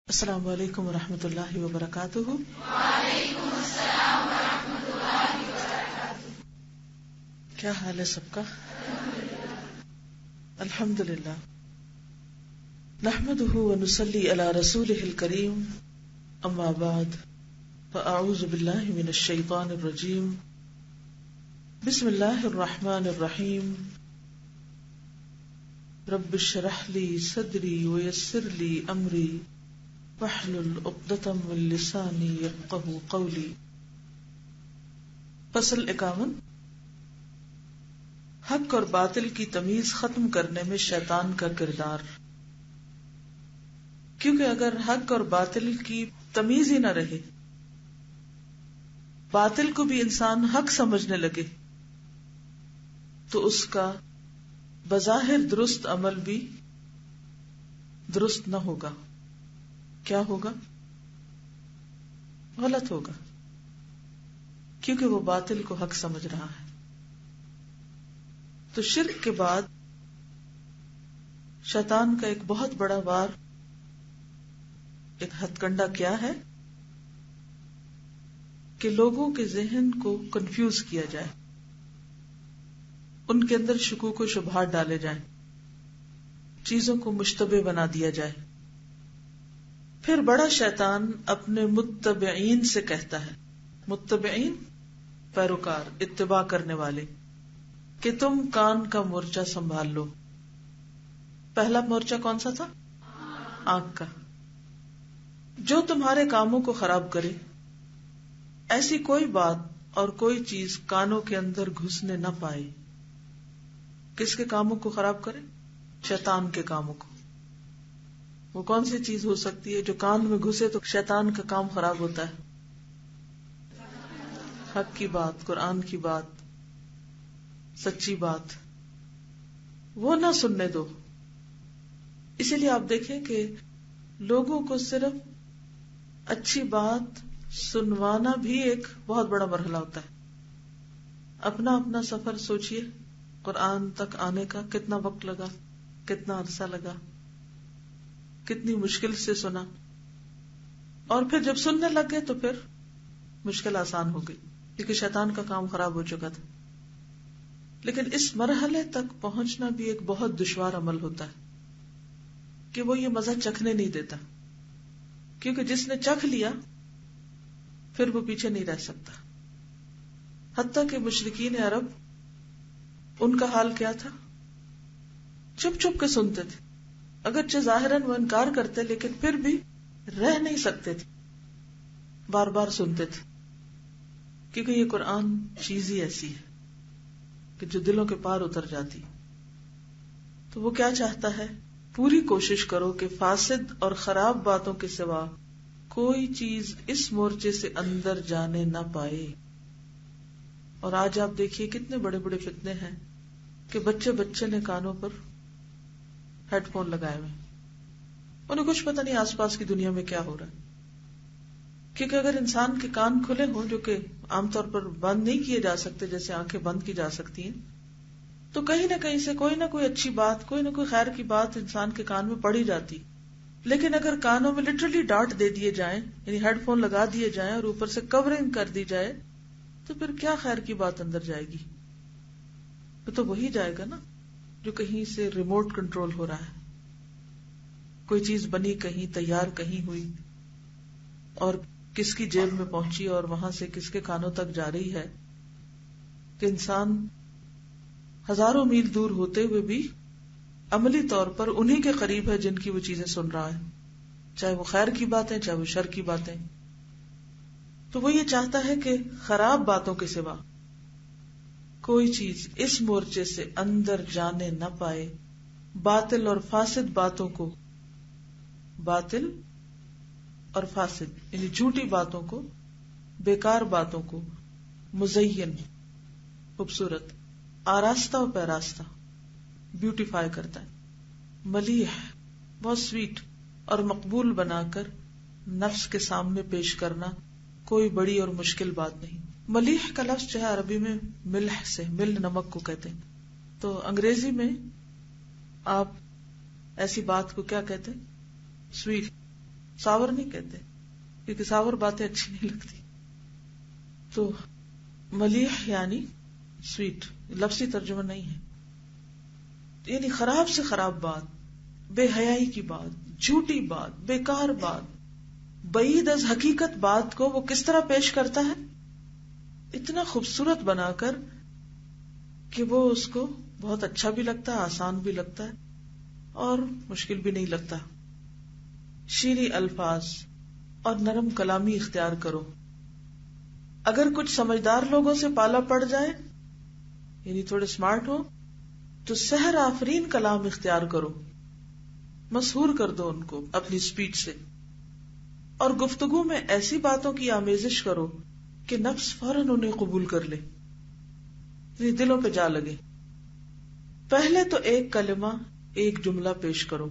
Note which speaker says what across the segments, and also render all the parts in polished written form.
Speaker 1: السلام علیکم ورحمۃ اللہ وبرکاتہ۔
Speaker 2: وعلیکم السلام ورحمۃ اللہ وبرکاتہ۔
Speaker 1: کیا حال ہے سب کا؟ الحمدللہ، نحمده ونصلی علی رسولہ الکریم، اما بعد فاعوذ باللہ من الشیطان الرجیم، بسم اللہ الرحمن الرحیم، رب اشرح لی صدری ویسر لی امری واحلل عقدۃ من لسانی یفقہوا قولی۔ فصل 51، حق اور باطل کی تمیز ختم کرنے میں شیطان کا کردار۔ کیونکہ اگر حق اور باطل کی تمیز ہی نہ رہے، باطل کو بھی انسان حق سمجھنے لگے، تو اس کا بظاہر درست عمل بھی درست نہ ہوگا۔ کیا ہوگا؟ غلط ہوگا، کیونکہ وہ باطل کو حق سمجھ رہا ہے۔ تو شرک کے بعد شیطان کا ایک بہت بڑا وار، ایک ہتھ کنڈا کیا ہے کہ لوگوں کے ذہن کو کنفیوز کیا جائے، ان کے اندر شکوک و شبہات ڈالے جائیں، چیزوں کو مشتبہ بنا دیا جائے۔ پھر بڑا شیطان اپنے متبعین سے کہتا ہے، متبعین پیروکار، اتباع کرنے والے، کہ تم کان کا مورچہ سنبھال لو۔ پہلا مورچہ کون سا تھا؟ آنکھ کا۔ جو تمہارے کاموں کو خراب کرے، ایسی کوئی بات اور کوئی چیز کانوں کے اندر گھسنے نہ پائے۔ کس کے کاموں کو خراب کرے؟ شیطان کے کاموں کو۔ وہ کون سی چیز ہو سکتی ہے جو کان میں گھسے تو شیطان کا کام خراب ہوتا ہے؟ حق کی بات، قرآن کی بات، سچی بات، وہ نہ سننے دو۔ اسی لیے آپ دیکھیں کہ لوگوں کو صرف اچھی بات سنوانا بھی ایک بہت بڑا مرحلہ ہوتا ہے۔ اپنا اپنا سفر سوچئے، قرآن تک آنے کا کتنا وقت لگا، کتنا عرصہ لگا، کتنی مشکل سے سنا، اور پھر جب سننے لگ گئے تو پھر مشکل آسان ہو گئی، کیونکہ شیطان کا کام خراب ہو چکا تھا۔ لیکن اس مرحلے تک پہنچنا بھی ایک بہت دشوار عمل ہوتا ہے کہ وہ یہ مزہ چکھنے نہیں دیتا، کیونکہ جس نے چکھ لیا پھر وہ پیچھے نہیں رہ سکتا۔ حتیٰ کہ مشرکین عرب، ان کا حال کیا تھا؟ چپ چپ کے سنتے تھے، اگرچہ ظاہراً وہ انکار کرتے لیکن پھر بھی رہ نہیں سکتے تھے، بار بار سنتے تھے، کیونکہ یہ قرآن چیز ہی ایسی ہے کہ جو دلوں کے پار اتر جاتی۔ تو وہ کیا چاہتا ہے؟ پوری کوشش کرو کہ فاسد اور خراب باتوں کے سوا کوئی چیز اس مورچے سے اندر جانے نہ پائے۔ اور آج آپ دیکھیے کتنے بڑے بڑے فتنے ہیں کہ بچے نے کانوں پر ہیڈ فون لگائے ہوئے، انہیں کچھ پتہ نہیں آس پاس کی دنیا میں کیا ہو رہا ہے۔ کیونکہ اگر انسان کے کان کھلے ہوں، جو کہ عام طور پر بند نہیں کیے جا سکتے جیسے آنکھیں بند کی جا سکتی ہیں، تو کہیں نہ کہیں سے کوئی نہ کوئی اچھی بات، کوئی نہ کوئی خیر کی بات انسان کے کان میں پڑی جاتی۔ لیکن اگر کانوں میں لٹرلی ڈانٹ دے دیے جائیں، یعنی ہیڈ فون لگا دیے جائیں اور اوپر سے کورنگ کر دی جائے، تو پھر کیا خیر کی بات اندر جائے گی؟ تو وہی جائے گا نا جو کہیں سے ریموٹ کنٹرول ہو رہا ہے، کوئی چیز بنی کہیں، تیار کہیں ہوئی، اور کس کی جیب میں پہنچی اور وہاں سے کس کے کانوں تک جا رہی ہے، کہ انسان ہزاروں میل دور ہوتے ہوئے بھی عملی طور پر انہی کے قریب ہے جن کی وہ چیزیں سن رہا ہے، چاہے وہ خیر کی باتیں، چاہے وہ شر کی باتیں۔ تو وہ یہ چاہتا ہے کہ خراب باتوں کے سوا کوئی چیز اس مورچے سے اندر جانے نہ پائے، باطل اور فاسد باتوں کو، باطل اور فاسد یعنی جھوٹی باتوں کو، بیکار باتوں کو، مزین، خوبصورت، آراستہ و پیراستہ، بیوٹیفائی کرتا ہے، ملیح، بہت سویٹ اور مقبول بنا کر نفس کے سامنے پیش کرنا کوئی بڑی اور مشکل بات نہیں۔ ملیح کا لفظ جو ہے عربی میں ملح سے، مل نمک کو کہتے ہیں، تو انگریزی میں آپ ایسی بات کو کیا کہتے ہیں؟ سویٹ۔ ساور نہیں کہتے کیونکہ ساور باتیں اچھی نہیں لگتی. تو ملیح یعنی سویٹ، لفظی ترجمہ نہیں ہے. یعنی خراب سے خراب بات، بے حیائی کی بات، جھوٹی بات، بیکار بات، بعید از حقیقت بات کو وہ کس طرح پیش کرتا ہے؟ اتنا خوبصورت بنا کر کہ وہ اس کو بہت اچھا بھی لگتا ہے، آسان بھی لگتا ہے اور مشکل بھی نہیں لگتا. شیریں الفاظ اور نرم کلامی اختیار کرو. اگر کچھ سمجھدار لوگوں سے پالا پڑ جائے، یعنی تھوڑے سمارٹ ہو، تو سحر آفرین کلام اختیار کرو، مسحور کر دو ان کو اپنی سپیڈ سے. اور گفتگو میں ایسی باتوں کی آمیزش کرو کہ نفس فوراً انہیں قبول کر لے، یعنی دلوں پہ جا لگے. پہلے تو ایک کلمہ، ایک جملہ پیش کرو،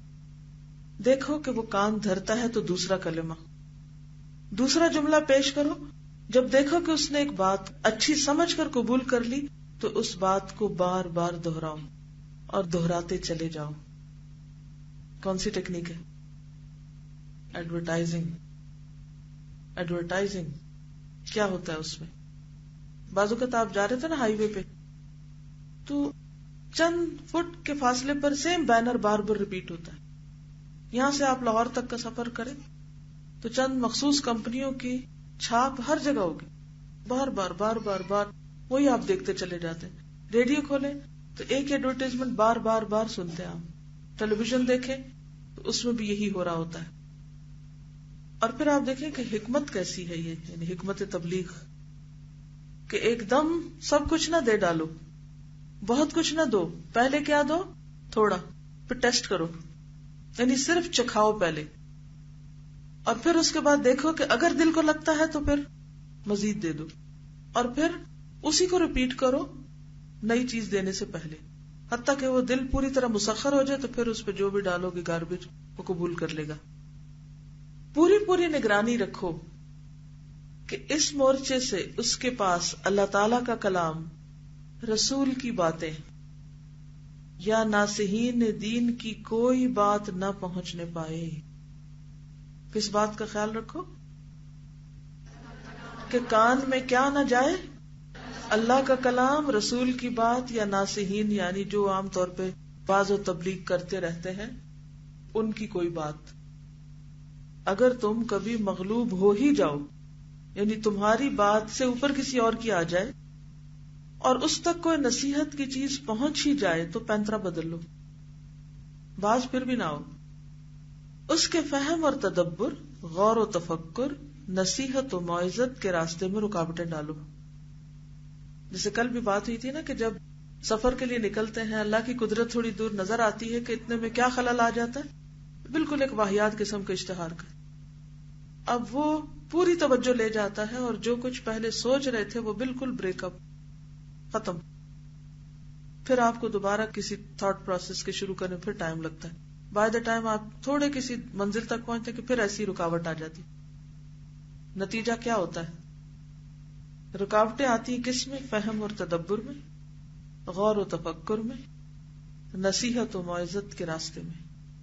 Speaker 1: دیکھو کہ وہ کان دھرتا ہے تو دوسرا کلمہ، دوسرا جملہ پیش کرو. جب دیکھو کہ اس نے ایک بات اچھی سمجھ کر قبول کر لی تو اس بات کو بار بار دہراؤ اور دہراتے چلے جاؤ. کون سی ٹیکنیک ہے؟ ایڈورٹائزنگ. ایڈورٹائزنگ کیا ہوتا ہے اس میں؟ بعض اوقات آپ جا رہے تھے نا ہائی وے پہ، تو چند فٹ کے فاصلے پر سیم بینر بار بار ریپیٹ ہوتا ہے. یہاں سے آپ لاہور تک کا سفر کریں تو چند مخصوص کمپنیوں کی چھاپ ہر جگہ ہوگی، بار بار بار بار بار وہی آپ دیکھتے چلے جاتے ہیں. ریڈیو کھولیں تو ایک ایڈورٹائزمنٹ بار بار بار سنتے ہیں آپ. ٹیلی ویژن دیکھیں تو اس میں بھی یہی ہو رہا ہوتا ہے. اور پھر آپ دیکھیں کہ حکمت کیسی ہے یہ، یعنی حکمت تبلیغ، کہ ایک دم سب کچھ نہ دے ڈالو، بہت کچھ نہ دو. پہلے کیا دو؟ تھوڑا، پھر ٹیسٹ کرو، یعنی صرف چکھاؤ پہلے، اور پھر اس کے بعد دیکھو کہ اگر دل کو لگتا ہے تو پھر مزید دے دو، اور پھر اسی کو ریپیٹ کرو نئی چیز دینے سے پہلے، حتیٰ کہ وہ دل پوری طرح مسخر ہو جائے تو پھر اس پہ جو بھی ڈالو گے گاربیج وہ قبول کر لے گا. پوری نگرانی رکھو کہ اس مورچے سے اس کے پاس اللہ تعالی کا کلام، رسول کی باتیں یا ناصحین دین کی کوئی بات نہ پہنچنے پائے. کس بات کا خیال رکھو؟ کہ کان میں کیا نہ جائے؟ اللہ کا کلام، رسول کی بات یا ناصحین یعنی جو عام طور پہ باز و تبلیغ کرتے رہتے ہیں ان کی کوئی بات. اگر تم کبھی مغلوب ہو ہی جاؤ، یعنی تمہاری بات سے اوپر کسی اور کی آ جائے اور اس تک کوئی نصیحت کی چیز پہنچ ہی جائے تو پینترا بدل لو، باز پھر بھی نہ ہو. اس کے فہم اور تدبر، غور و تفکر، نصیحت و معزت کے راستے میں رکاوٹیں ڈالو. جیسے کل بھی بات ہوئی تھی نا کہ جب سفر کے لیے نکلتے ہیں اللہ کی قدرت تھوڑی دور نظر آتی ہے کہ اتنے میں کیا خلل آ جاتا ہے، بالکل ایک واہیات قسم کا اشتہار کا. اب وہ پوری توجہ لے جاتا ہے اور جو کچھ پہلے سوچ رہے تھے وہ بالکل بریک اپ، ختم. پھر آپ کو دوبارہ کسی تھاٹ پروسیس کے شروع کرنے پھر ٹائم لگتا ہے. بائی دا ٹائم آپ تھوڑے کسی منزل تک پہنچتے کہ پھر ایسی رکاوٹ آ جاتی. نتیجہ کیا ہوتا ہے؟ رکاوٹیں آتی ہیں کس میں؟ فہم اور تدبر میں، غور و تفکر میں، نصیحت و معزت کے راستے میں.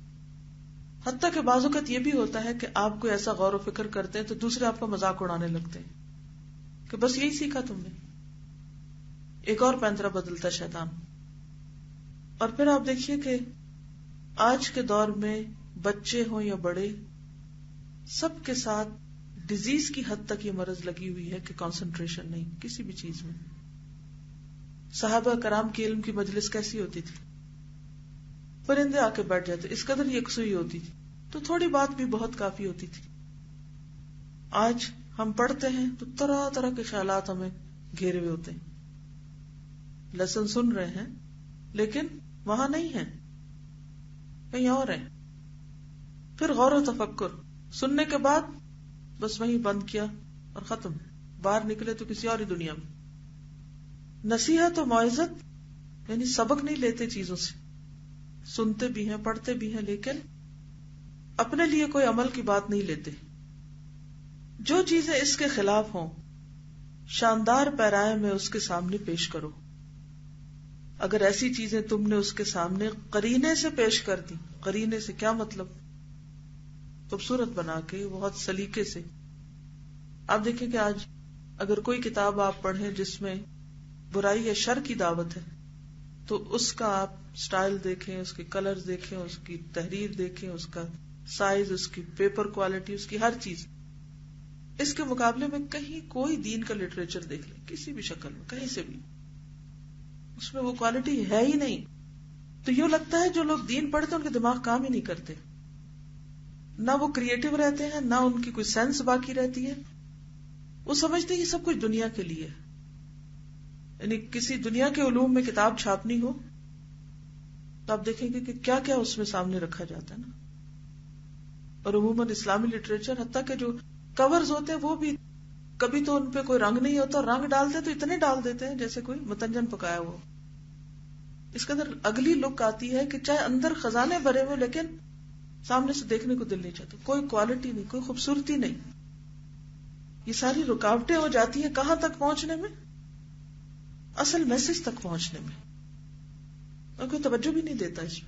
Speaker 1: حتیٰ کہ بعض اوقات یہ بھی ہوتا ہے کہ آپ کو ایسا غور و فکر کرتے ہیں تو دوسرے آپ کا مذاق اڑانے لگتے ہیں کہ بس یہی سیکھا تم نے. ایک اور پینترا بدلتا شیطان. اور پھر آپ دیکھیے کہ آج کے دور میں بچے ہوں یا بڑے، سب کے ساتھ ڈیزیز کی حد تک یہ مرض لگی ہوئی ہے کہ کنسنٹریشن نہیں کسی بھی چیز میں. صحابہ کرام کی علم کی مجلس کیسی ہوتی تھی؟ پرندے آ کے بیٹھ جاتے، اس قدر یکسوئی ہوتی تھی تو تھوڑی بات بھی بہت کافی ہوتی تھی. آج ہم پڑھتے ہیں تو طرح طرح کے خیالات ہمیں گھیرے ہوئے ہوتے ہیں. لیسن سن رہے ہیں لیکن وہاں نہیں ہیں، کہیں اور ہیں. پھر غور و تفکر، سننے کے بعد بس وہیں بند کیا اور ختم، باہر نکلے تو کسی اور ہی دنیا میں. نصیحت و معزت یعنی سبق نہیں لیتے چیزوں سے، سنتے بھی ہیں پڑھتے بھی ہیں لیکن اپنے لیے کوئی عمل کی بات نہیں لیتے. جو چیزیں اس کے خلاف ہوں شاندار پیرائے میں اس کے سامنے پیش کرو. اگر ایسی چیزیں تم نے اس کے سامنے قرینے سے پیش کر دی، قرینے سے کیا مطلب؟ خوبصورت بنا کے بہت سلیقے سے. آپ دیکھیں کہ آج اگر کوئی کتاب آپ پڑھیں جس میں برائی یا شر کی دعوت ہے تو اس کا آپ سٹائل دیکھیں، اس کے کلرز دیکھیں، اس کی تحریر دیکھیں، اس کا سائز، اس کی پیپر کوالٹی، اس کی ہر چیز. اس کے مقابلے میں کہیں کوئی دین کا لٹریچر دیکھ لیں کسی بھی شکل میں، کہیں سے بھی، اس میں وہ کوالٹی ہے ہی نہیں. تو یوں لگتا ہے جو لوگ دین پڑھتے ہیں ان کے دماغ کام ہی نہیں کرتے، نہ وہ کریٹو رہتے ہیں، نہ ان کی کوئی سینس باقی رہتی ہے. وہ سمجھتے ہیں یہ سب کچھ دنیا کے لیے، یعنی کسی دنیا کے علوم میں کتاب چھاپنی ہو تو آپ دیکھیں گے کہ کیا کیا اس میں سامنے رکھا جاتا ہے نا. اور عموماً اسلامی لٹریچر حتیٰ کہ جو کورز ہوتے ہیں وہ بھی کبھی تو ان پہ کوئی رنگ نہیں ہوتا، رنگ ڈالتے تو اتنے ڈال دیتے ہیں جیسے کوئی متنجن پکایا ہو. اس کے اندر اگلی لک آتی ہے کہ چاہے اندر خزانے بھرے ہوئے لیکن سامنے سے دیکھنے کو دل نہیں چاہتا، کوئی کوالٹی نہیں، کوئی خوبصورتی نہیں. یہ ساری رکاوٹیں ہو جاتی ہیں کہاں تک پہنچنے میں؟ اصل میسج تک پہنچنے میں، اور کوئی توجہ بھی نہیں دیتا اس میں.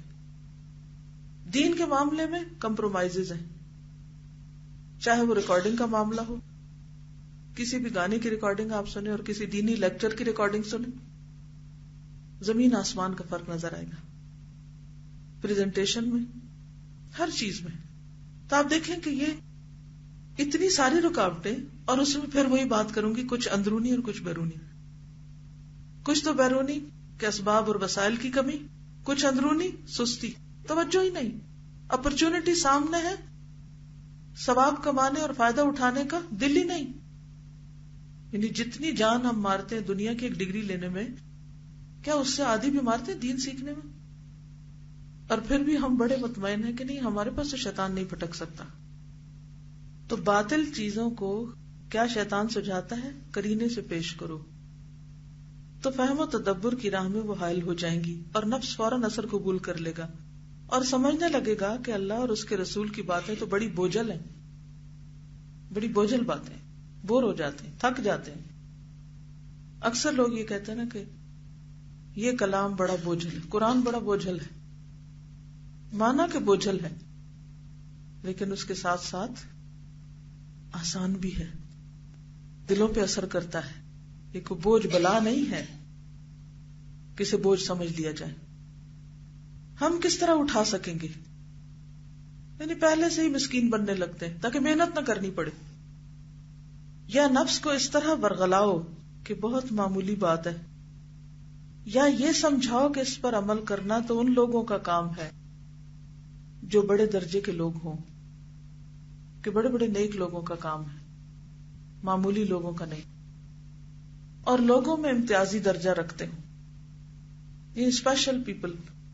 Speaker 1: دین کے معاملے میں کمپرومائزز ہیں، چاہے وہ ریکارڈنگ کا معاملہ ہو، کسی بھی گانے کی ریکارڈنگ آپ سنیں اور کسی دینی لیکچر کی ریکارڈنگ سنیں، زمین آسمان کا فرق نظر آئے گا. پریزنٹیشن میں، ہر چیز میں. تو آپ دیکھیں کہ یہ اتنی ساری رکاوٹیں، اور اس میں پھر وہی بات کروں گی، کچھ اندرونی اور کچھ بیرونی. کچھ تو بیرونی کہ اسباب اور وسائل کی کمی، کچھ اندرونی سستی، توجہ ہی نہیں. اپرچونٹی سامنے ہے، ثواب کمانے اور فائدہ اٹھانے کا دل ہی نہیں. یعنی جتنی جان ہم مارتے ہیں دنیا کی ایک ڈگری لینے میں، کیا اس سے آدھی بھی مارتے ہیں دین سیکھنے میں؟ اور پھر بھی ہم بڑے مطمئن ہیں کہ نہیں، ہمارے پاس تو شیطان نہیں پھٹک سکتا. تو باطل چیزوں کو کیا شیطان سجھاتا ہے؟ قرینے سے پیش کرو تو فہم و تدبر کی راہ میں وہ حائل ہو جائیں گی، اور نفس فوراً اثر قبول کر لے گا اور سمجھنے لگے گا کہ اللہ اور اس کے رسول کی باتیں تو بڑی بوجھل ہیں، بڑی بوجھل باتیں، بور ہو جاتے ہیں، تھک جاتے ہیں. اکثر لوگ یہ کہتے ہیں نا کہ یہ کلام بڑا بوجھل ہے، قرآن بڑا بوجھل ہے. مانا کہ بوجھل ہے لیکن اس کے ساتھ ساتھ آسان بھی ہے، دلوں پہ اثر کرتا ہے. یہ کوئی بوجھ بلا نہیں ہے کسے بوجھ سمجھ لیا جائے. ہم کس طرح اٹھا سکیں گے؟ یعنی پہلے سے ہی مسکین بننے لگتے ہیں تاکہ محنت نہ کرنی پڑے، یا نفس کو اس طرح ورغلاؤ کہ بہت معمولی بات ہے، یا یہ سمجھاؤ کہ اس پر عمل کرنا تو ان لوگوں کا کام ہے جو بڑے درجے کے لوگ ہوں، کہ بڑے بڑے نیک لوگوں کا کام ہے، معمولی لوگوں کا نہیں. اور لوگوں میں امتیازی درجہ رکھتے ہیں، یہ اسپیشل پیپل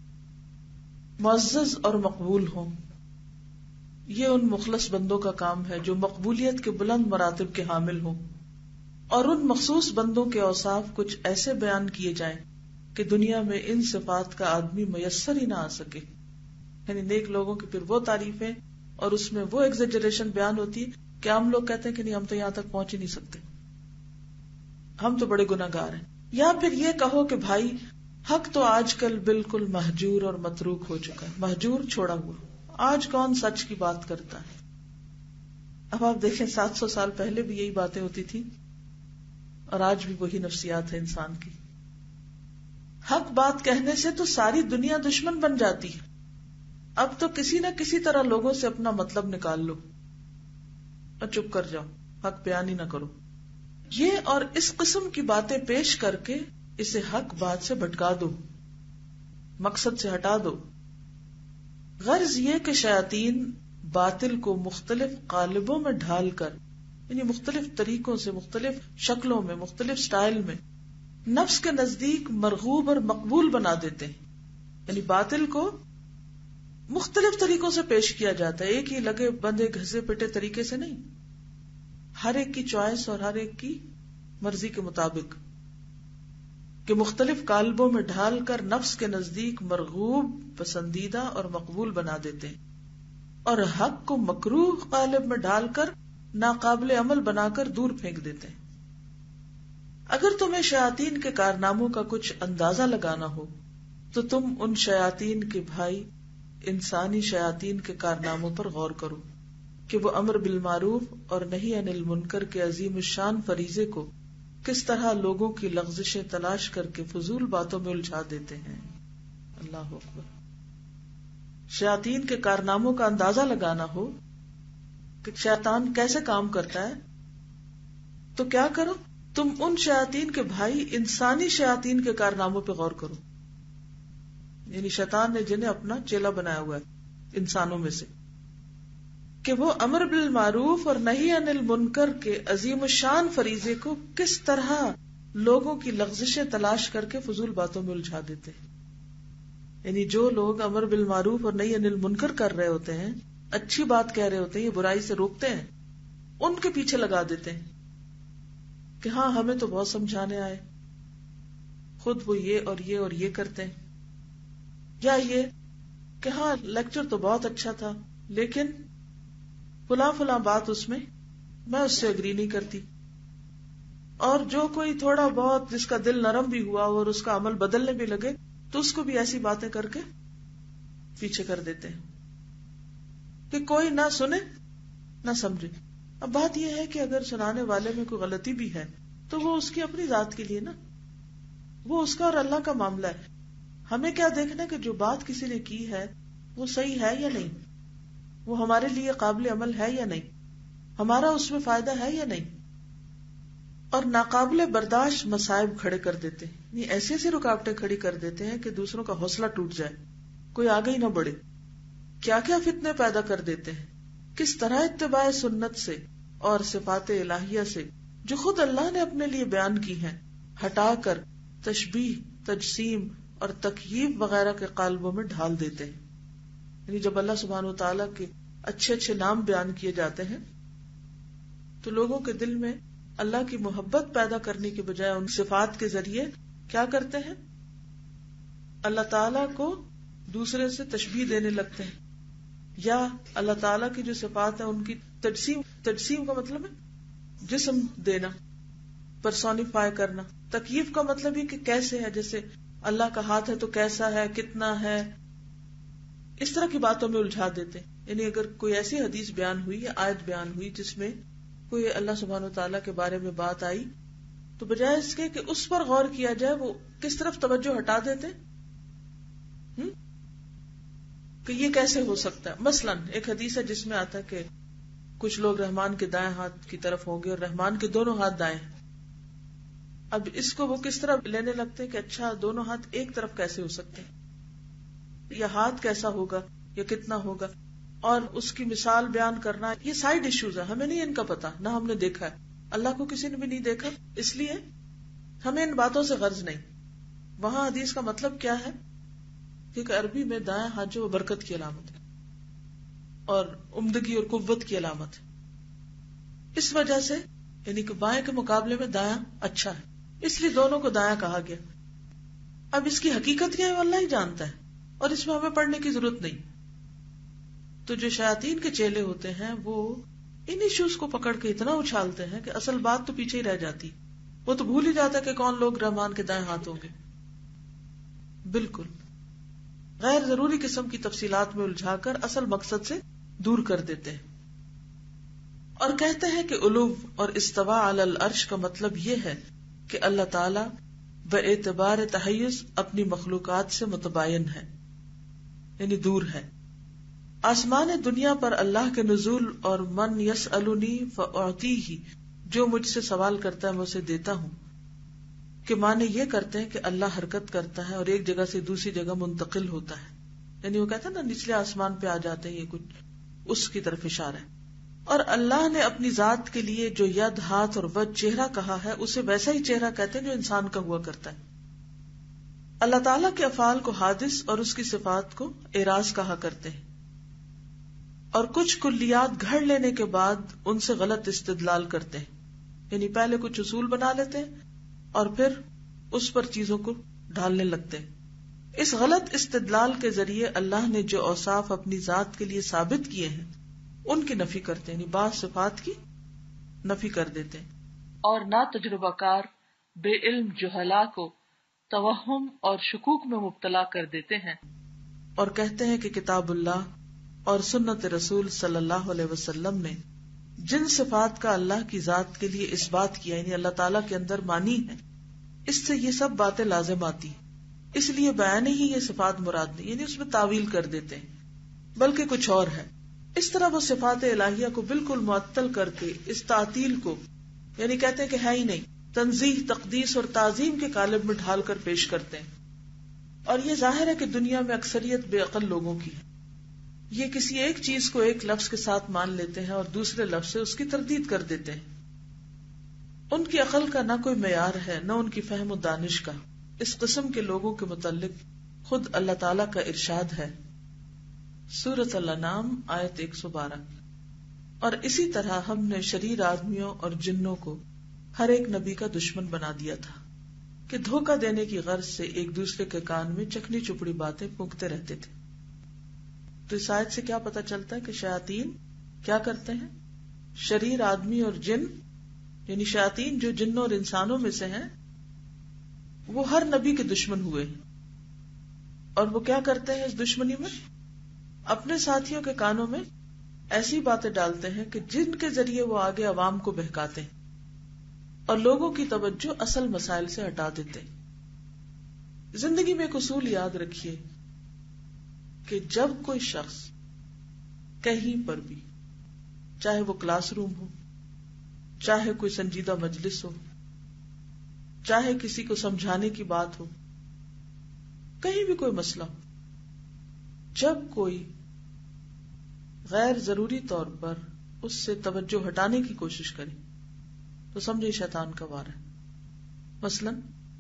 Speaker 1: معزز اور مقبول ہوں. یہ ان مخلص بندوں کا کام ہے جو مقبولیت کے بلند مراتب کے حامل ہوں، اور ان مخصوص بندوں کے اوصاف کچھ ایسے بیان کیے جائیں کہ دنیا میں ان صفات کا آدمی میسر ہی نہ آ سکے. یعنی نیک لوگوں کی پھر وہ تعریفیں اور اس میں وہ ایگزیجریشن بیان ہوتی ہے کہ ہم لوگ کہتے ہیں کہ نہیں، ہم تو یہاں تک پہنچ ہی نہیں سکتے، ہم تو بڑے گناہگار ہیں. یا پھر یہ کہو کہ بھائی حق تو آج کل بالکل مہجور اور متروک ہو چکا ہے، مہجور چھوڑا ہوا، آج کون سچ کی بات کرتا ہے. اب آپ دیکھیں 700 سال پہلے بھی یہی باتیں ہوتی تھی اور آج بھی وہی نفسیات ہے انسان کی. حق بات کہنے سے تو ساری دنیا دشمن بن جاتی ہے. اب تو کسی نہ کسی طرح لوگوں سے اپنا مطلب نکال لو اور چپ کر جاؤ، حق بیان ہی نہ کرو. یہ اور اس قسم کی باتیں پیش کر کے اسے حق بات سے بھٹکا دو، مقصد سے ہٹا دو. غرض یہ کہ شیاطین باطل کو مختلف قالبوں میں ڈھال کر، یعنی مختلف طریقوں سے، مختلف شکلوں میں، مختلف سٹائل میں نفس کے نزدیک مرغوب اور مقبول بنا دیتے ہیں. یعنی باطل کو مختلف طریقوں سے پیش کیا جاتا ہے، ایک ہی لگے بندے گھسے پٹے طریقے سے نہیں، ہر ایک کی چوائس اور ہر ایک کی مرضی کے مطابق، کہ مختلف قالبوں میں ڈھال کر نفس کے نزدیک مرغوب، پسندیدہ اور مقبول بنا دیتے ہیں، اور حق کو مکروہ قالب میں ڈال کر ناقابل عمل بنا کر دور پھینک دیتے ہیں. اگر تمہیں شیاطین کے کارناموں کا کچھ اندازہ لگانا ہو تو تم ان شیاطین کے بھائی انسانی شیاطین کے کارناموں پر غور کرو. کہ وہ امر بالمعروف اور نہی عن المنکر کے عظیم الشان فریضے کو کس طرح لوگوں کی لغزشیں تلاش کر کے فضول باتوں میں الجھا دیتے ہیں. اللہ اکبر. شیاطین کے کارناموں کا اندازہ لگانا ہو کہ شیطان کیسے کام کرتا ہے تو کیا کرو، تم ان شیاطین کے بھائی انسانی شیاطین کے کارناموں پہ غور کرو. یعنی شیطان نے جنہیں اپنا چیلا بنایا ہوا ہے انسانوں میں سے، کہ وہ امر بالمعروف اور نہی عن المنکر کے عظیم الشان فریضے کو کس طرح لوگوں کی لغزشیں تلاش کر کے فضول باتوں میں الجھا دیتے ہیں. یعنی جو لوگ امر بالمعروف اور نہی عن المنکر کر رہے ہوتے ہیں، اچھی بات کہہ رہے ہوتے ہیں، یہ برائی سے روکتے ہیں، ان کے پیچھے لگا دیتے ہیں کہ ہاں ہمیں تو بہت سمجھانے آئے، خود وہ یہ اور یہ اور یہ کرتے ہیں. یا یہ کہ ہاں لیکچر تو بہت اچھا تھا لیکن فلاں فلاں بات اس میں اس سے اگری نہیں کرتی. اور جو کوئی تھوڑا بہت جس کا دل نرم بھی ہوا اور اس کا عمل بدلنے بھی لگے تو اس کو بھی ایسی باتیں کر کے پیچھے کر دیتے ہیں کہ کوئی نہ سنے نہ سمجھے. اب بات یہ ہے کہ اگر سنانے والے میں کوئی غلطی بھی ہے تو وہ اس کی اپنی ذات کے لیے نا، وہ اس کا اور اللہ کا معاملہ ہے. ہمیں کیا دیکھنا کہ جو بات کسی نے کی ہے وہ صحیح ہے یا نہیں، وہ ہمارے لیے قابل عمل ہے یا نہیں، ہمارا اس میں فائدہ ہے یا نہیں. اور ناقابل برداشت مصائب کھڑے کر دیتے ہیں، ایسی ایسی رکاوٹیں کھڑی کر دیتے ہیں کہ دوسروں کا حوصلہ ٹوٹ جائے، کوئی آگے ہی نہ بڑھے. کیا کیا فتنے پیدا کر دیتے ہیں، کس طرح اتباع سنت سے اور صفات الہیہ سے جو خود اللہ نے اپنے لیے بیان کی ہیں ہٹا کر تشبیہ، تجسیم اور تکییف وغیرہ کے قالبوں میں ڈھال دیتے ہیں. یعنی جب اللہ سبحانہ و تعالیٰ کے اچھے اچھے نام بیان کیے جاتے ہیں تو لوگوں کے دل میں اللہ کی محبت پیدا کرنے کے بجائے ان صفات کے ذریعے کیا کرتے ہیں، اللہ تعالیٰ کو دوسرے سے تشبیہ دینے لگتے ہیں، یا اللہ تعالیٰ کی جو صفات ہیں ان کی تجسیم کا مطلب ہے جسم دینا، پرسونیفائی کرنا. تکییف کا مطلب یہ کہ کیسے ہے، جیسے اللہ کا ہاتھ ہے تو کیسا ہے، کتنا ہے، اس طرح کی باتوں میں الجھا دیتے. یعنی اگر کوئی ایسی حدیث بیان ہوئی یا آیت بیان ہوئی جس میں کوئی اللہ سبحانہ وتعالیٰ کے بارے میں بات آئی تو بجائے اس کے کہ اس پر غور کیا جائے وہ کس طرف توجہ ہٹا دیتے کہ یہ کیسے ہو سکتا ہے. مثلا ایک حدیث ہے جس میں آتا ہے کہ کچھ لوگ رحمان کے دائیں ہاتھ کی طرف ہوں گے اور رحمان کے دونوں ہاتھ دائیں ہیں. اب اس کو وہ کس طرح لینے لگتے ہیں کہ اچھا دونوں ہاتھ ایک طرف کیسے ہو سکتے ہیں، یا ہاتھ کیسا ہوگا یا کتنا ہوگا، اور اس کی مثال بیان کرنا. یہ سائیڈ ایشوز ہیں، ہمیں نہیں ان کا پتا، نہ ہم نے دیکھا ہے، اللہ کو کسی نے بھی نہیں دیکھا، اس لیے ہمیں ان باتوں سے غرض نہیں. وہاں حدیث کا مطلب کیا ہے، کیونکہ عربی میں دائیں ہاتھ جو برکت کی علامت ہے اور عمدگی اور قوت کی علامت ہے. اس وجہ سے یعنی کہ بائیں کے مقابلے میں دایاں اچھا ہے، اس لیے دونوں کو دایاں کہا گیا. اب اس کی حقیقت کیا ہے وہ اللہ ہی جانتا ہے اور اس میں ہمیں پڑھنے کی ضرورت نہیں. تو جو شیاطین کے چیلے ہوتے ہیں وہ ان ایشوز کو پکڑ کے اتنا اچھالتے ہیں کہ اصل بات تو پیچھے ہی رہ جاتی. وہ تو بھول ہی جاتا ہے کہ کون لوگ رحمان کے دائیں ہاتھ ہوں گے. بالکل غیر ضروری قسم کی تفصیلات میں الجھا کر اصل مقصد سے دور کر دیتے ہیں. اور کہتے ہیں کہ علو اور استوا علی العرش کا مطلب یہ ہے کہ اللہ تعالی باعتبار تحیز اپنی مخلوقات سے متباین ہے، یعنی دور ہے. آسمان دنیا پر اللہ کے نزول اور من یسألنی فأعطیہ، جو مجھ سے سوال کرتا ہے میں اسے دیتا ہوں، کہ معنی یہ کرتے ہیں کہ اللہ حرکت کرتا ہے اور ایک جگہ سے دوسری جگہ منتقل ہوتا ہے. یعنی وہ کہتا ہے نا نچلے آسمان پہ آ جاتے ہیں، یہ کچھ اس کی طرف اشارہ ہے. اور اللہ نے اپنی ذات کے لیے جو ید، ہاتھ اور وجہ، چہرہ کہا ہے اسے ویسا ہی چہرہ کہتے ہیں جو انسان کا ہوا کرتا ہے. اللہ تعالیٰ کے افعال کو حادث اور اس کی صفات کو اعراض کہا کرتے ہیں، اور کچھ کلیات گھڑ لینے کے بعد ان سے غلط استدلال کرتے ہیں. یعنی پہلے کچھ اصول بنا لیتے ہیں اور پھر اس پر چیزوں کو ڈھالنے لگتے ہیں. اس غلط استدلال کے ذریعے اللہ نے جو اوصاف اپنی ذات کے لیے ثابت کیے ہیں ان کی نفی کرتے ہیں، یعنی بعض صفات کی نفی کر دیتے ہیں. اور نا تجربہ کار بے علم جہلا کو توہم اور شکوک میں مبتلا کر دیتے ہیں اور کہتے ہیں کہ کتاب اللہ اور سنت رسول صلی اللہ علیہ وسلم نے جن صفات کا اللہ کی ذات کے لیے اس بات کیا، یعنی اللہ تعالیٰ کے اندر مانی ہے، اس سے یہ سب باتیں لازم آتی ہیں. اس لیے بیان ہی یہ صفات مراد نہیں، یعنی اس میں تعویل کر دیتے ہیں، بلکہ کچھ اور ہے. اس طرح وہ صفات الہیہ کو بالکل معطل کر کے اس تعطیل کو، یعنی کہتے ہیں کہ ہے ہی نہیں، تنزیہ، تقدیس اور تعظیم کے قالب میں ڈھال کر پیش کرتے ہیں. اور یہ ظاہر ہے کہ دنیا میں اکثریت بے عقل لوگوں کی ہے. یہ کسی ایک چیز کو ایک لفظ کے ساتھ مان لیتے ہیں اور دوسرے لفظ سے اس کی تردید کر دیتے ہیں. ان کی عقل کا نہ کوئی معیار ہے، نہ ان کی فہم و دانش کا. اس قسم کے لوگوں کے متعلق خود اللہ تعالیٰ کا ارشاد ہے، سورۃ الانعام آیت 112. اور اسی طرح ہم نے شریر آدمیوں اور جنوں کو ہر ایک نبی کا دشمن بنا دیا تھا کہ دھوکہ دینے کی غرض سے ایک دوسرے کے کان میں چکنی چپڑی باتیں پھونکتے رہتے تھے. تو اس آیت سے کیا پتا چلتا ہے کہ شیاطین کیا کرتے ہیں؟ شریر آدمی اور جن، یعنی شیاطین جو جنوں اور انسانوں میں سے ہیں، وہ ہر نبی کے دشمن ہوئے ہیں. اور وہ کیا کرتے ہیں اس دشمنی میں؟ اپنے ساتھیوں کے کانوں میں ایسی باتیں ڈالتے ہیں کہ جن کے ذریعے وہ آگے عوام کو بہکاتے ہیں اور لوگوں کی توجہ اصل مسائل سے ہٹا دیتے. زندگی میں ایک اصول یاد رکھیے کہ جب کوئی شخص کہیں پر بھی، چاہے وہ کلاس روم ہو، چاہے کوئی سنجیدہ مجلس ہو، چاہے کسی کو سمجھانے کی بات ہو، کہیں بھی کوئی مسئلہ ہو، جب کوئی غیر ضروری طور پر اس سے توجہ ہٹانے کی کوشش کرے تو سمجھے شیطان کا وار ہے. مثلا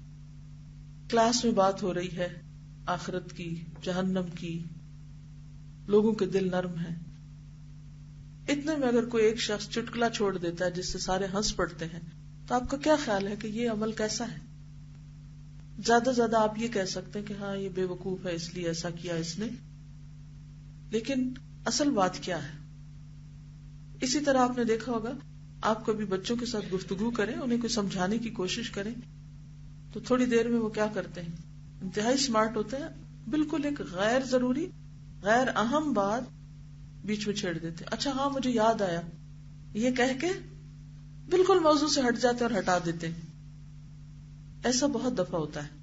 Speaker 1: کلاس میں بات ہو رہی ہے آخرت کی، جہنم کی، لوگوں کے دل نرم ہیں، اتنے میں اگر کوئی ایک شخص چٹکلا چھوڑ دیتا ہے جس سے سارے ہنس پڑتے ہیں، تو آپ کا کیا خیال ہے کہ یہ عمل کیسا ہے؟ زیادہ زیادہ آپ یہ کہہ سکتے ہیں کہ ہاں یہ بے وقوف ہے اس لیے ایسا کیا اس نے، لیکن اصل بات کیا ہے؟ اسی طرح آپ نے دیکھا ہوگا، آپ کبھی بچوں کے ساتھ گفتگو کریں، انہیں کوئی سمجھانے کی کوشش کریں تو تھوڑی دیر میں وہ کیا کرتے ہیں؟ انتہائی سمارٹ ہوتے ہیں، بالکل ایک غیر ضروری، غیر اہم بات بیچ میں چھیڑ دیتے. اچھا ہاں مجھے یاد آیا، یہ کہہ کے بالکل موضوع سے ہٹ جاتے اور ہٹا دیتے. ایسا بہت دفعہ ہوتا ہے.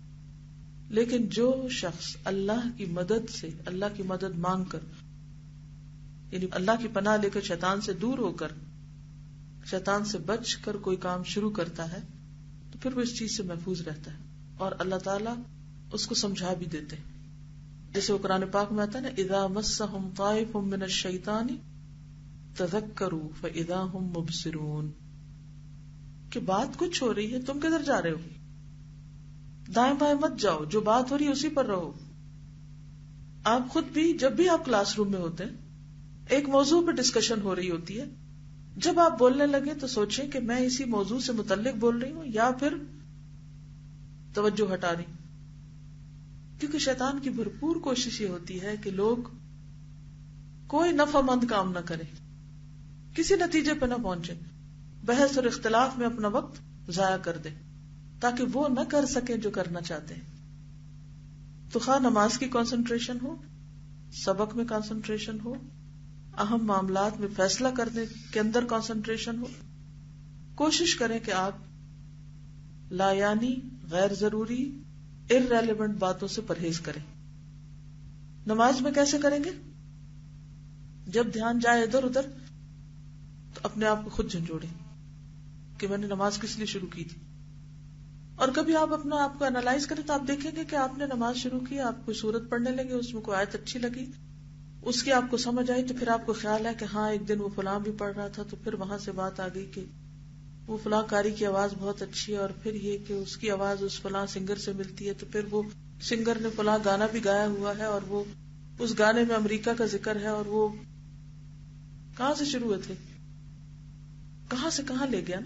Speaker 1: لیکن جو شخص اللہ کی مدد سے، اللہ کی مدد مانگ کر، یعنی اللہ کی پناہ لے کر شیطان سے دور ہو کر، شیطان سے بچ کر کوئی کام شروع کرتا ہے، تو پھر وہ اس چیز سے محفوظ رہتا ہے اور اللہ تعالیٰ اس کو سمجھا بھی دیتے ہیں. جیسے وہ قرآن پاک میں آتا ہے نا، اذا مسہم طائف من الشیطان تذکروا فاذا هم مبصرون، کہ بات کچھ ہو رہی ہے، تم کدھر جا رہے ہو؟ دائیں بائیں مت جاؤ، جو بات ہو رہی ہے اسی پر رہو. آپ خود بھی جب بھی آپ کلاس روم میں ہوتے ہیں، ایک موضوع پہ ڈسکشن ہو رہی ہوتی ہے، جب آپ بولنے لگے تو سوچیں کہ میں اسی موضوع سے متعلق بول رہی ہوں یا پھر توجہ ہٹا رہی. کیونکہ شیطان کی بھرپور کوشش یہ ہوتی ہے کہ لوگ کوئی نفع مند کام نہ کریں، کسی نتیجے پہ نہ پہنچے، بحث اور اختلاف میں اپنا وقت ضائع کر دیں تاکہ وہ نہ کر سکیں جو کرنا چاہتے ہیں. تو خواہ نماز کی کنسنٹریشن ہو، سبق میں کنسنٹریشن ہو، اہم معاملات میں فیصلہ کرنے کے اندر کنسنٹریشن ہو، کوشش کریں کہ آپ لایانی، غیر ضروری، irrelevant باتوں سے پرہیز کریں. نماز میں کیسے کریں گے؟ جب دھیان جائے ادھر ادھر تو اپنے آپ کو خود جھنجھوڑیں کہ میں نے نماز کس لیے شروع کی تھی. اور کبھی آپ اپنا آپ کو انالائز کریں تو آپ دیکھیں گے کہ آپ نے نماز شروع کی، آپ کوئی سورت پڑھنے لگے، اس میں کوئی آیت اچھی لگی، اس کی آپ کو سمجھ آئی، تو پھر آپ کو خیال ہے کہ ہاں ایک دن وہ فلاں بھی پڑھ رہا تھا، تو پھر وہاں سے بات آ گئی کہ وہ فلاں قاری کی آواز بہت اچھی ہے، اور پھر یہ کہ اس کی آواز اس فلاں سنگر سے ملتی ہے، تو پھر وہ سنگر نے فلاں گانا بھی گایا ہوا ہے اور وہ اس گانے میں امریکہ کا ذکر ہے، اور وہ کہاں سے شروع ہوئے تھے، کہاں سے کہاں لے گیا نا.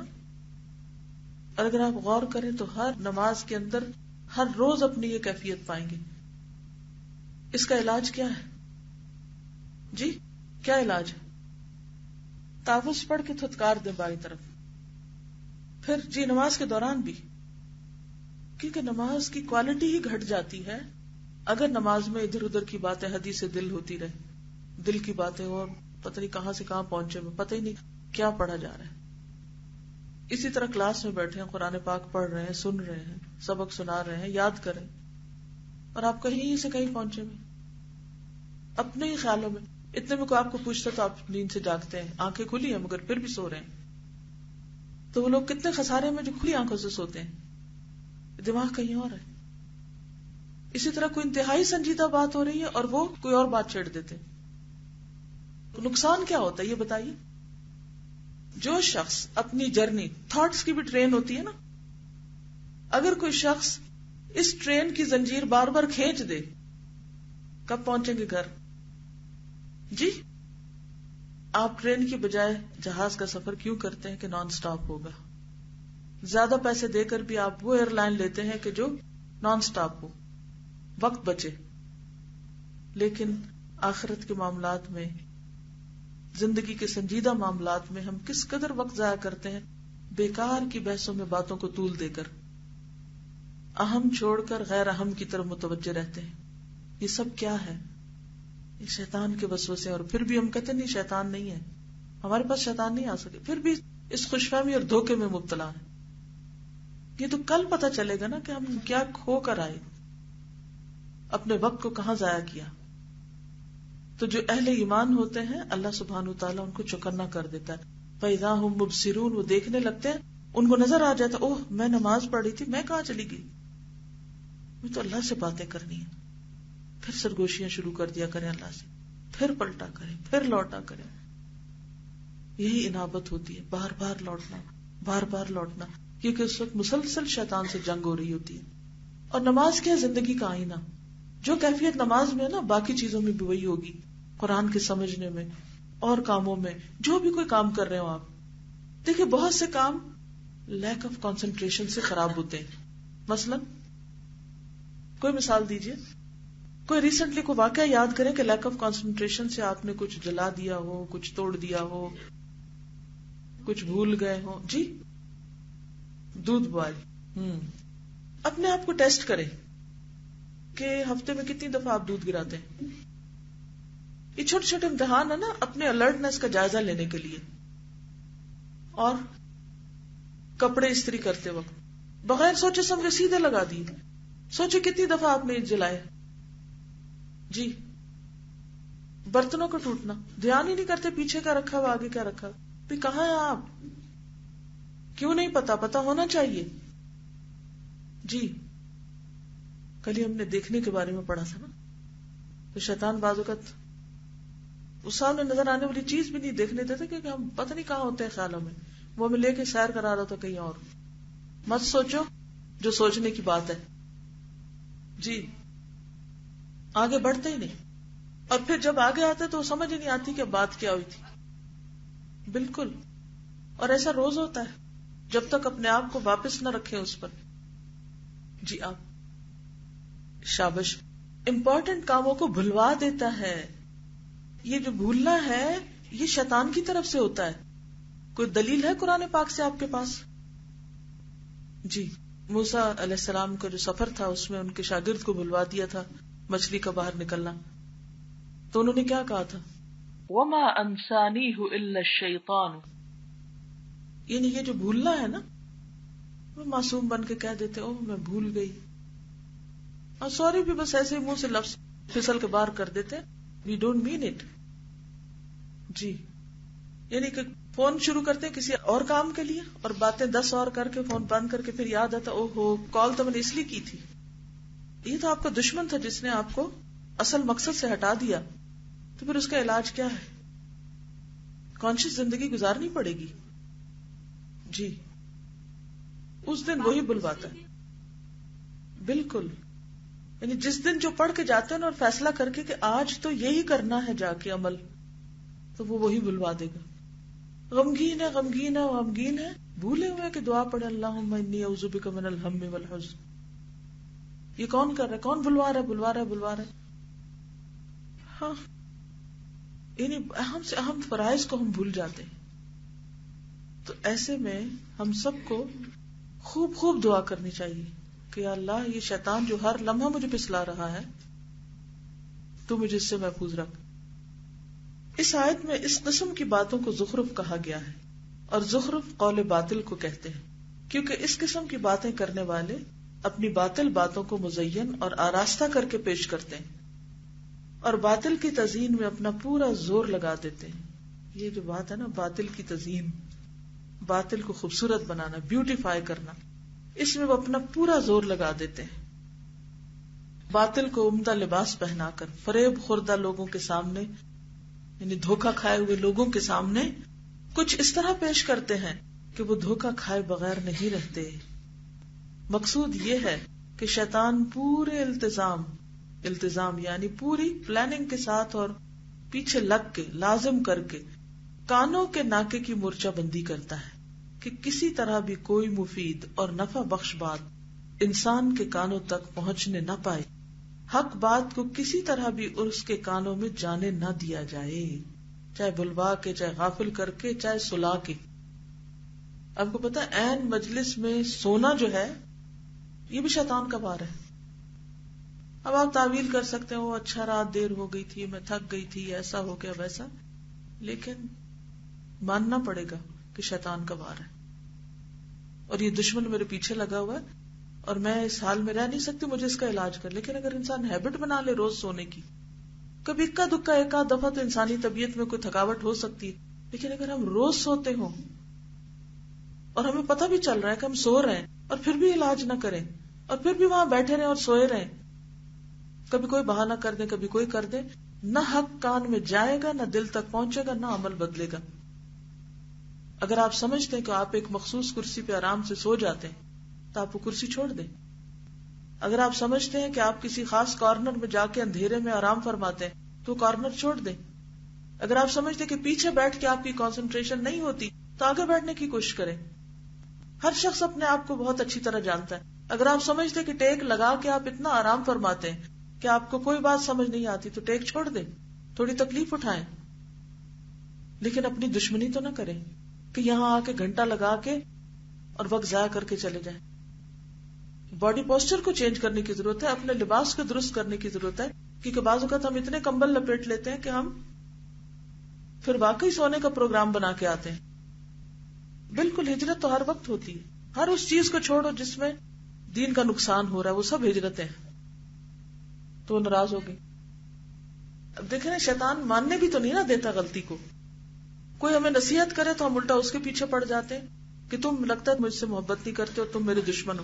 Speaker 1: اور اگر آپ غور کریں تو ہر نماز کے اندر ہر روز اپنی یہ کیفیت پائیں گے. اس کا علاج کیا ہے؟ جی کیا علاج ہے؟ تعوذ پڑھ کے تھتکار دیں بائیں طرف. پھر جی نماز کے دوران بھی، کیونکہ نماز کی کوالٹی ہی گھٹ جاتی ہے اگر نماز میں ادھر ادھر کی باتیں حدیث دل ہوتی رہے. دل کی باتیں اور پتہ نہیں کہاں سے کہاں پہنچے ہوئے، پتہ ہی نہیں کیا پڑھا جا رہا ہے. اسی طرح کلاس میں بیٹھے ہیں، قرآن پاک پڑھ رہے ہیں، سن رہے ہیں، سبق سنا رہے ہیں، یاد کریں، اور آپ کہیں سے کہیں پہنچے ہوئے اپنے ہی خیالوں میں. اتنے میں کوئی آپ کو پوچھتا تو آپ نیند سے جاگتے ہیں، آنکھیں کھلی ہیں مگر پھر بھی سو رہے ہیں. تو وہ لوگ کتنے خسارے میں جو کھلی آنکھوں سے سوتے ہیں، دماغ کہیں اور ہے. اسی طرح کوئی انتہائی سنجیدہ بات ہو رہی ہے اور وہ کوئی اور بات چھیڑ دیتے ہیں. تو نقصان کیا ہوتا ہے یہ بتائیے. جو شخص اپنی جرنی تھاٹس کی بھی ٹرین ہوتی ہے نا، اگر کوئی شخص اس ٹرین کی زنجیر بار بار کھینچ دے، کب پہنچیں گے گھر؟ جی، آپ ٹرین کی بجائے جہاز کا سفر کیوں کرتے ہیں کہ نان سٹاپ ہوگا؟ زیادہ پیسے دے کر بھی آپ وہ ایئر لائن لیتے ہیں کہ جو نان سٹاپ ہو، وقت بچے. لیکن آخرت کے معاملات میں، زندگی کے سنجیدہ معاملات میں ہم کس قدر وقت ضائع کرتے ہیں بیکار کی بحثوں میں، باتوں کو طول دے کر، اہم چھوڑ کر غیر اہم کی طرف متوجہ رہتے ہیں. یہ سب کیا ہے؟ یہ شیطان کے وسوسے. اور پھر بھی ہم کہتے نہیں شیطان نہیں ہے، ہمارے پاس شیطان نہیں آ سکے، پھر بھی اس خوش فہمی اور دھوکے میں مبتلا ہے. یہ تو کل پتہ چلے گا نا کہ ہم کیا کھو کر آئے، اپنے وقت کو کہاں ضائع کیا. تو جو اہل ایمان ہوتے ہیں اللہ سبحانہ وتعالیٰ ان کو چوکنا کر دیتا ہے. فَإِذَا هُمْ مُبْصِرُونَ، وہ دیکھنے لگتے ہیں، ان کو نظر آ جاتا، اوہ میں نماز پڑھ رہی تھی، میں کہاں چلی گئی، میں تو اللہ سے باتیں کرنی ہیں. پھر سرگوشیاں شروع کر دیا کریں اللہ سے، پھر پلٹا کریں، پھر لوٹا کریں. یہی انابت ہوتی ہے، بار بار لوٹنا، بار بار لوٹنا، کیونکہ اس وقت مسلسل شیطان سے جنگ ہو رہی ہوتی ہے. اور نماز کیا ہے؟ زندگی کا آئینہ. جو کیفیت نماز میں ہے نا، باقی چیزوں میں بھی وہی ہوگی. قرآن کے سمجھنے میں اور کاموں میں، جو بھی کوئی کام کر رہے ہو آپ دیکھیں، بہت سے کام لیک آف کنسنٹریشن سے خراب ہوتے ہیں. مثلا کوئی مثال دیجئے، کوئی ریسنٹلی کوئی واقعہ یاد کریں کہ لیک آف کنسنٹریشن سے آپ نے کچھ جلا دیا ہو، کچھ توڑ دیا ہو، کچھ بھول گئے ہو. جی، دودھ بوائل. اپنے آپ کو ٹیسٹ کریں کہ ہفتے میں کتنی دفعہ آپ دودھ گراتے ہیں. یہ چھوٹے چھوٹے امتحان ہے نا اپنے الرٹنس کا جائزہ لینے کے لیے. اور کپڑے استری کرتے وقت بغیر سوچے سمجھے سیدھے لگا دیے، سوچے کتنی دفعہ آپ نے جلائے. جی، برتنوں کا ٹوٹنا، دھیان ہی نہیں کرتے پیچھے کا رکھا ہوا آگے کیا رکھا. بھی کہاں ہے آپ؟ کیوں نہیں پتا ہونا چاہیے. جی، کل ہی ہم نے دیکھنے کے بارے میں پڑھا تھا نا، تو شیطان بعض اوقات اس سامنے نظر آنے والی چیز بھی نہیں دیکھنے دیتے کیونکہ ہم پتہ نہیں کہاں ہوتے ہیں خیالوں میں. وہ ہمیں لے کے سیر کرا رہا تھا کہیں اور. مت سوچو جو سوچنے کی بات ہے. جی، آگے بڑھتے ہی نہیں. اور پھر جب آگے آتے تو سمجھ ہی نہیں آتی کہ بات کیا ہوئی تھی. بالکل. اور ایسا روز ہوتا ہے جب تک اپنے آپ کو واپس نہ رکھیں اس پر. جی، آپ شابش. امپورٹنٹ کاموں کو بھلوا دیتا ہے. یہ جو بھولنا ہے یہ شیطان کی طرف سے ہوتا ہے. کوئی دلیل ہے قرآن پاک سے آپ کے پاس؟ جی، موسیٰ علیہ السلام کا جو سفر تھا اس میں ان کے شاگرد کو بھلوا دیا تھا مچھلی کا باہر نکلنا. تو انہوں نے کیا کہا تھا؟ وَمَا أَنْسَانِيهُ إِلَّا الشَّيْطَانُ. یعنی یہ جو بھولنا ہے نا، وہ معصوم بن کے کہہ دیتے اوہ میں بھول گئی، اور سوری بھی بس ایسے منہ سے لفظ پھسل کے باہر کر دیتے. We don't mean it. جی، یعنی کہ فون شروع کرتے ہیں کسی اور کام کے لیے اور باتیں 10 اور کر کے فون بند کر کے پھر یاد آتا اوہ ہو کال تو میں نے اس لیے کی تھی. یہ تو آپ کا دشمن تھا جس نے آپ کو اصل مقصد سے ہٹا دیا. تو پھر اس کا علاج کیا ہے؟ کانشیس زندگی گزارنی پڑے گی. جی، اس دن وہی بلواتا ہے. بالکل. یعنی جس دن جو پڑھ کے جاتے ہیں اور فیصلہ کر کے کہ آج تو یہی کرنا ہے جا کے عمل، تو وہ وہی بلوا دے گا. غمگین ہے غمگین ہے غمگین ہے، بھولے ہوئے کہ دعا پڑھے اللہم انی اعوذ بک من الہم والحزن. یہ کون کر رہا ہے؟ کون بلوا رہا ہے؟ ہاں، یعنی اہم سے اہم فرائض کو ہم بھول جاتے ہیں. تو ایسے میں ہم سب کو خوب خوب دعا کرنی چاہیے کہ یا اللہ یہ شیطان جو ہر لمحہ مجھے پھسلا رہا ہے تو مجھے اس سے محفوظ رکھ. اس آیت میں اس قسم کی باتوں کو زخرف کہا گیا ہے، اور زخرف قول باطل کو کہتے ہیں، کیونکہ اس قسم کی باتیں کرنے والے اپنی باطل باتوں کو مزین اور آراستہ کر کے پیش کرتے ہیں اور باطل کی تزیین میں اپنا پورا زور لگا دیتے ہیں. یہ جو بات ہے نا، باطل کی تزیین، باطل کو خوبصورت بنانا، بیوٹیفائی کرنا، اس میں وہ اپنا پورا زور لگا دیتے ہیں. باطل کو عمدہ لباس پہنا کر فریب خوردہ لوگوں کے سامنے، یعنی دھوکہ کھائے ہوئے لوگوں کے سامنے کچھ اس طرح پیش کرتے ہیں کہ وہ دھوکہ کھائے بغیر نہیں رہتے. مقصود یہ ہے کہ شیطان پورے التزام یعنی پوری پلاننگ کے ساتھ اور پیچھے لگ کے لازم کر کے کانوں کے ناکے کی مورچہ بندی کرتا ہے کہ کسی طرح بھی کوئی مفید اور نفع بخش بات انسان کے کانوں تک پہنچنے نہ پائے، حق بات کو کسی طرح بھی اس کے کانوں میں جانے نہ دیا جائے، چاہے بلوا کے، چاہے غافل کر کے، چاہے سلا کے. آپ کو پتا ہے عین مجلس میں سونا جو ہے یہ بھی شیطان کا وار ہے. اب آپ تعویل کر سکتے ہیں وہ اچھا رات دیر ہو گئی تھی، میں تھک گئی تھی، ایسا ہو گیا ویسا، لیکن ماننا پڑے گا کہ شیطان کا وار ہے اور یہ دشمن میرے پیچھے لگا ہوا ہے اور میں اس حال میں رہ نہیں سکتی، مجھے اس کا علاج کر. لیکن اگر انسان ہیبٹ بنا لے روز سونے کی، کبھی اکا دکا ایک آدھ دفعہ تو انسانی طبیعت میں کوئی تھکاوٹ ہو سکتی ہے، لیکن اگر ہم روز سوتے ہوں اور ہمیں پتہ بھی چل رہا ہے کہ ہم سو رہے ہیں اور پھر بھی علاج نہ کریں اور پھر بھی وہاں بیٹھے رہیں اور سوئے رہیں، کبھی کوئی بہانہ کر دیں کبھی کوئی کر دے، نہ حق کان میں جائے گا، نہ دل تک پہنچے گا، نہ عمل بدلے گا. اگر آپ سمجھتے ہیں کہ آپ ایک مخصوص کرسی پہ آرام سے سو جاتے ہیں تو آپ وہ کرسی چھوڑ دیں. اگر آپ سمجھتے ہیں کہ آپ کسی خاص کارنر میں جا کے اندھیرے میں آرام فرماتے ہیں تو کارنر چھوڑ دیں. اگر آپ سمجھتے ہیں کہ پیچھے بیٹھ کے آپ کی کنسنٹریشن نہیں ہوتی تو آگے بیٹھنے کی کوشش کریں. ہر شخص اپنے آپ کو بہت اچھی طرح جانتا ہے. اگر آپ سمجھتے کہ ٹیک لگا کے آپ اتنا آرام فرماتے ہیں کہ آپ کو کوئی بات سمجھ نہیں آتی تو ٹیک چھوڑ دیں، تھوڑی تکلیف اٹھائیں، لیکن اپنی دشمنی تو نہ کریں کہ یہاں آ کے گھنٹہ لگا کے اور وقت ضائع کر کے چلے جائیں. باڈی پوسچر کو چینج کرنے کی ضرورت ہے، اپنے لباس کو درست کرنے کی ضرورت ہے، کیونکہ بعض اوقات ہم اتنے کمبل لپیٹ لیتے ہیں کہ ہم پھر واقعی سونے کا پروگرام بنا کے آتے ہیں. بالکل ہجرت تو ہر وقت ہوتی ہے، ہر اس چیز کو چھوڑو جس میں دین کا نقصان ہو رہا ہے، وہ سب ہجرتیں ہیں. تو ناراض ہو گئی. اب دیکھیں نا، شیطان ماننے بھی تو نہیں نہ دیتا غلطی کو. کوئی ہمیں نصیحت کرے تو ہم الٹا اس کے پیچھے پڑ جاتے ہیں کہ تم لگتا ہے مجھ سے محبت نہیں کرتے ہو، تم میرے دشمن ہو.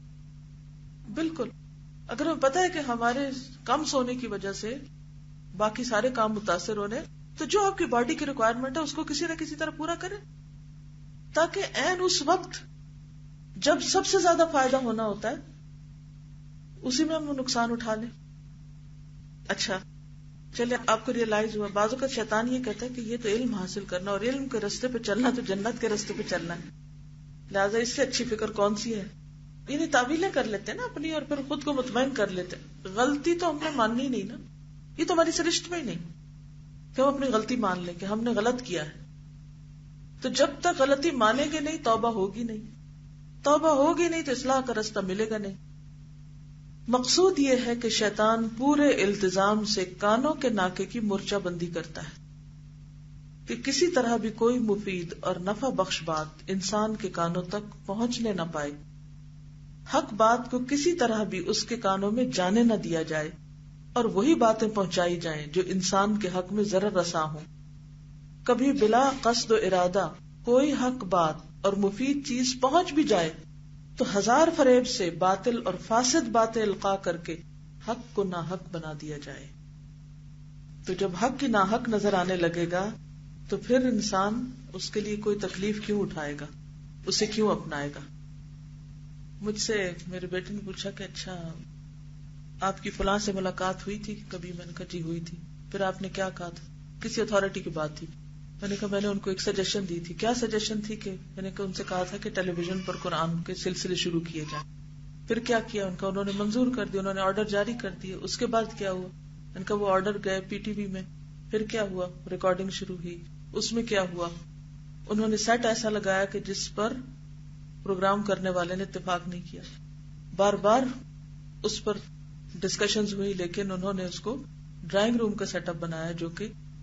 Speaker 1: بالکل اگر ہمیں پتہ ہے کہ ہمارے کم سونے کی وجہ سے باقی سارے کام متاثر ہونے، تو جو آپ کی باڈی کی ریکوائرمنٹ ہے اس کو کسی نہ کسی طرح پورا کریں، تاکہ عین اس وقت جب سب سے زیادہ فائدہ ہونا ہوتا ہے اسی میں ہم نقصان اٹھا لیں. اچھا چلے، آپ کو ریئلائز ہوا بعض اوقات شیطان یہ کہتا ہے کہ یہ تو علم حاصل کرنا اور علم کے راستے پہ چلنا تو جنت کے راستے پہ چلنا ہے، لہٰذا اس سے اچھی فکر کون سی ہے. یعنی تعویلیں کر لیتے ہیں نا اپنی اور پھر خود کو مطمئن کر لیتے ہیں. غلطی تو ہم نے ماننی نہیں نا، یہ تو ہماری سرشت میں ہی نہیں کہ ہم اپنی غلطی مان لیں کہ ہم نے غلط کیا ہے. تو جب تک غلطی مانیں گے نہیں توبہ ہوگی نہیں، توبہ ہوگی نہیں تو اصلاح کا راستہ ملے گا نہیں. مقصود یہ ہے کہ شیطان پورے التزام سے کانوں کے ناکے کی مورچہ بندی کرتا ہے کہ کسی طرح بھی کوئی مفید اور نفع بخش بات انسان کے کانوں تک پہنچنے نہ پائے، حق بات کو کسی طرح بھی اس کے کانوں میں جانے نہ دیا جائے، اور وہی باتیں پہنچائی جائیں جو انسان کے حق میں ضرر رساں ہوں. کبھی بلا قصد و ارادہ کوئی حق بات اور مفید چیز پہنچ بھی جائے تو ہزار فریب سے باطل اور فاسد باتیں القاء کر کے حق کو ناحق بنا دیا جائے. تو جب حق کی ناحق نظر آنے لگے گا تو پھر انسان اس کے لیے کوئی تکلیف کیوں اٹھائے گا، اسے کیوں اپنائے گا. مجھ سے میرے بیٹے نے پوچھا کہ اچھا آپ کی فلاں سے ملاقات ہوئی تھی کبھی؟ میں نے کہا جی ہوئی تھی. پھر آپ نے کیا کہا تھا؟ کسی اتھارٹی کی بات تھی. میں نے کہا میں نے ان کو ایک سجیشن دی تھی. کیا سجیشن تھی؟ کہ میں نے ان سے کہا تھا کہ ٹیلی ویژن پر قرآن کے سلسلے شروع کیے جائیں. پھر کیا کیا ان کا؟ انہوں نے منظور کر دیا، انہوں نے آرڈر جاری کر دیے. اس کے بعد کیا ہوا؟ ان کا وہ آرڈر گئے پی ٹی وی میں. پھر کیا ہوا؟ ریکارڈنگ شروع ہوئی. اس میں کیا ہوا؟ انہوں نے سیٹ ایسا لگایا کہ جس پر پروگرام کرنے والے نے اتفاق نہیں کیا. بار بار اس پر ڈسکشنز ہوئی، لیکن انہوں نے اس کو ڈرائنگ روم کا سیٹ اپ بنایا جو کہ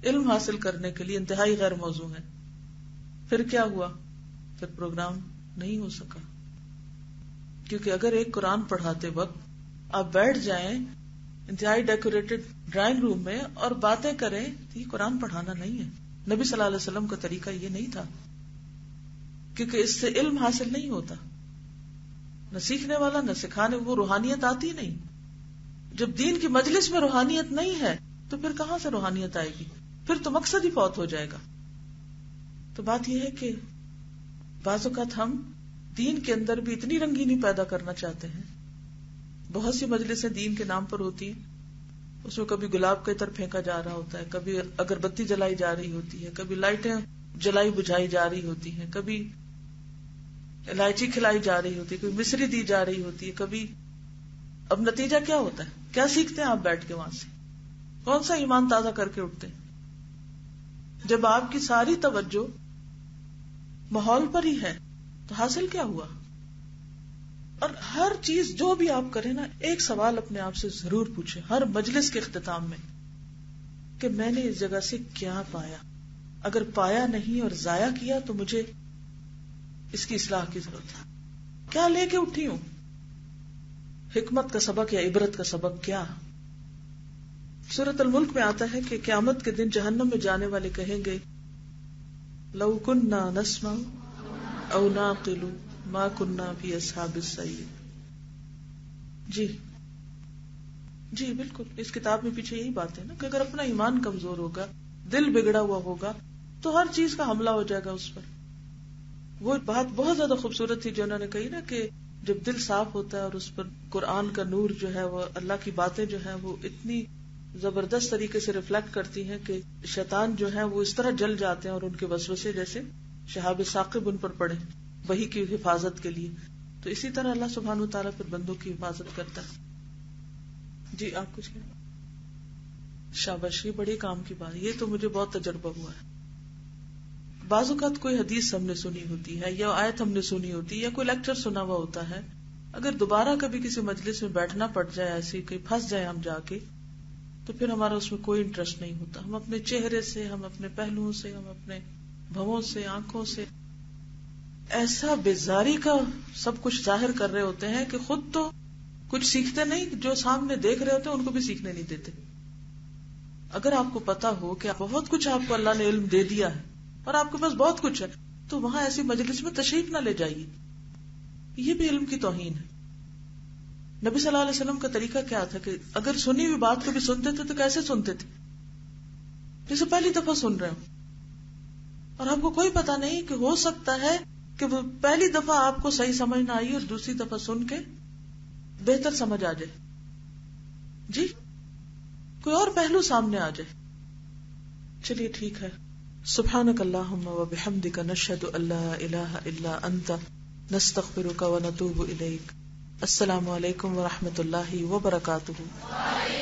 Speaker 1: علم حاصل کرنے کے لیے انتہائی غیر موزوں ہے. پھر کیا ہوا؟ پھر پروگرام نہیں ہو سکا. کیونکہ اگر ایک قرآن پڑھاتے وقت آپ بیٹھ جائیں انتہائی ڈیکوریٹڈ ڈرائنگ روم میں اور باتیں کریں تو یہ قرآن پڑھانا نہیں ہے. نبی صلی اللہ علیہ وسلم کا طریقہ یہ نہیں تھا، کیونکہ اس سے علم حاصل نہیں ہوتا، نہ سیکھنے والا نہ سکھانے، وہ روحانیت آتی نہیں. جب دین کی مجلس میں روحانیت نہیں ہے تو پھر کہاں سے روحانیت آئے گی؟ پھر تو مقصد ہی فوت ہو جائے گا. تو بات یہ ہے کہ بعض اوقات ہم دین کے اندر بھی اتنی رنگینی پیدا کرنا چاہتے ہیں. بہت سی مجلسیں دین کے نام پر ہوتی ہیں، اس میں کبھی گلاب کا عطر پھینکا جا رہا ہوتا ہے، کبھی اگربتی جلائی جا رہی ہوتی ہے، کبھی لائٹیں جلائی بجھائی جا رہی ہوتی ہیں، کبھی الائچی کھلائی جا رہی ہوتی ہے، کبھی مصری دی جا رہی ہوتی ہے، کبھی. اب نتیجہ کیا ہوتا ہے؟ کیا سیکھتے ہیں آپ بیٹھ کے وہاں سے؟ کون سا ایمان تازہ کر کے اٹھتے ہیں؟ جب آپ کی ساری توجہ ماحول پر ہی ہے تو حاصل کیا ہوا؟ اور ہر چیز جو بھی آپ کریں نا، ایک سوال اپنے آپ سے ضرور پوچھیں ہر مجلس کے اختتام میں کہ میں نے اس جگہ سے کیا پایا. اگر پایا نہیں اور ضائع کیا تو مجھے اس کی اصلاح کی ضرورت ہے. کیا لے کے اٹھی ہوں؟ حکمت کا سبق یا عبرت کا سبق کیا؟ سورۃ الملک میں آتا ہے کہ قیامت کے دن جہنم میں جانے والے کہیں گے لو کننا نسمع او نعقل ما کننا فی اصحاب السعیر. جی بالکل، اس کتاب میں پیچھے یہی بات ہے نا کہ اگر اپنا ایمان کمزور ہوگا، دل بگڑا ہوا ہوگا تو ہر چیز کا حملہ ہو جائے گا اس پر. وہ بات بہت زیادہ خوبصورت تھی جو انہوں نے کہی نا کہ جب دل صاف ہوتا ہے اور اس پر قرآن کا نور جو ہے، وہ اللہ کی باتیں جو ہے وہ اتنی زبردست طریقے سے ریفلیکٹ کرتی ہیں کہ شیطان جو ہے وہ اس طرح جل جاتے ہیں اور ان کے وسوسے جیسے شہاب ثاقب ان پر پڑے وحی کی حفاظت کے لیے. تو اسی طرح اللہ سبحانہ وتعالیٰ پھر بندوں کی حفاظت کرتا ہے. جی آپ کچھ کہیں؟ شاباش، یہ بڑی کام کی بات. یہ تو مجھے بہت تجربہ ہوا ہے. بعض اوقات کوئی حدیث ہم نے سنی ہوتی ہے یا آیت ہم نے سنی ہوتی ہے یا کوئی لیکچر سنا ہوا ہوتا ہے، اگر دوبارہ کبھی کسی مجلس میں بیٹھنا پڑ جائے، ایسی کہیں پھنس جائے ہم جا کے، تو پھر ہمارا اس میں کوئی انٹرسٹ نہیں ہوتا. ہم اپنے چہرے سے، ہم اپنے پہلوؤں سے، ہم اپنے بھووں سے، آنکھوں سے ایسا بیزاری کا سب کچھ ظاہر کر رہے ہوتے ہیں کہ خود تو کچھ سیکھتے نہیں، جو سامنے دیکھ رہے ہوتے ہیں ان کو بھی سیکھنے نہیں دیتے. اگر آپ کو پتا ہو کہ بہت کچھ آپ کو اللہ نے علم دے دیا ہے اور آپ کے پاس بہت کچھ ہے، تو وہاں ایسی مجلس میں تشریف نہ لے جائیے. یہ بھی علم کی توہین ہے. نبی صلی اللہ علیہ وسلم کا طریقہ کیا تھا کہ اگر سنی ہوئی بات کو بھی سنتے تھے تو کیسے سنتے تھے؟ جیسے پہلی دفعہ سن رہے ہو اور آپ کو کوئی پتا نہیں کہ ہو سکتا ہے کہ وہ پہلی دفعہ آپ کو صحیح سمجھ نہ آئی اور دوسری دفعہ سن کے بہتر سمجھ آ جائے. جی کوئی اور پہلو سامنے آ جائے. چلیے ٹھیک ہے. سبحانک اللہم و بحمدک نشہد ان لا الہ الا انت نستغفرک و نتوب الیک. السلام علیکم ورحمۃ اللہ وبرکاتہ.